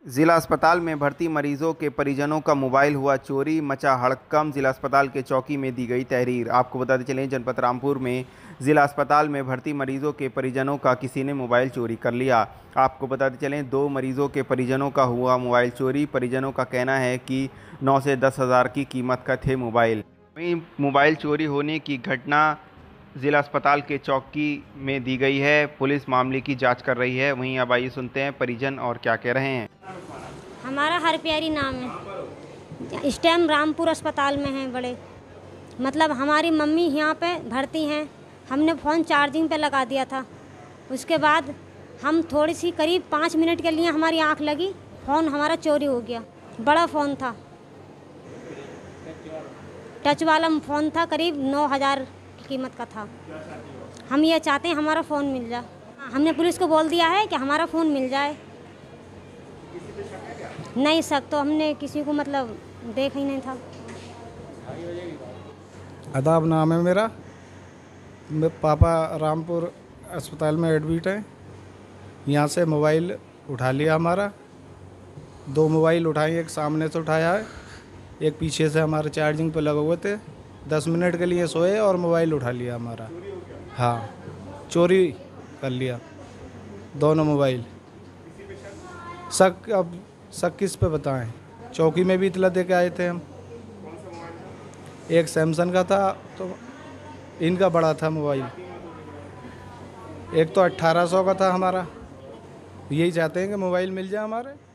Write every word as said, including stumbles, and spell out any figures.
जिला अस्पताल में भर्ती मरीजों के परिजनों का मोबाइल हुआ चोरी, मचा हड़कंप। जिला अस्पताल के चौकी में दी गई तहरीर। आपको बताते चलें, जनपद रामपुर में जिला अस्पताल में भर्ती मरीजों के परिजनों का किसी ने मोबाइल चोरी कर लिया। आपको बताते चलें, दो मरीजों के परिजनों का हुआ मोबाइल चोरी। परिजनों का कहना है कि नौ से दस हज़ार की कीमत का थे मोबाइल। वहीं मोबाइल चोरी होने की घटना जिला अस्पताल के चौकी में दी गई है। पुलिस मामले की जांच कर रही है। वहीं अब आइए सुनते हैं परिजन और क्या कह रहे हैं। हमारा हर प्यारी नाम है। इस टाइम रामपुर अस्पताल में हैं बड़े, मतलब हमारी मम्मी यहाँ पे भर्ती हैं। हमने फ़ोन चार्जिंग पे लगा दिया था। उसके बाद हम थोड़ी सी करीब पाँच मिनट के लिए हमारी आंख लगी, फ़ोन हमारा चोरी हो गया। बड़ा फ़ोन था, टच वाला फ़ोन था, करीब नौ हज़ार की कीमत का था। हम ये चाहते हैं हमारा फ़ोन मिल जाए। हमने पुलिस को बोल दिया है कि हमारा फ़ोन मिल जाए। नहीं सक तो हमने किसी को मतलब देखा ही नहीं था। अदाब नाम है मेरा। मेरे पापा रामपुर अस्पताल में एडमिट हैं। यहाँ से मोबाइल उठा लिया हमारा। दो मोबाइल उठाए, एक सामने से उठाया है, एक पीछे से हमारे चार्जिंग पे लगे हुए थे। दस मिनट के लिए सोए और मोबाइल उठा लिया हमारा। हाँ, चोरी कर लिया दोनों मोबाइल। शक अब शक किस पे बताएं? चौकी में भी इतला दे के आए थे हम। एक सैमसंग का था, तो इनका बड़ा था मोबाइल। एक तो अट्ठारह सौ का था हमारा। यही चाहते हैं कि मोबाइल मिल जाए हमारे।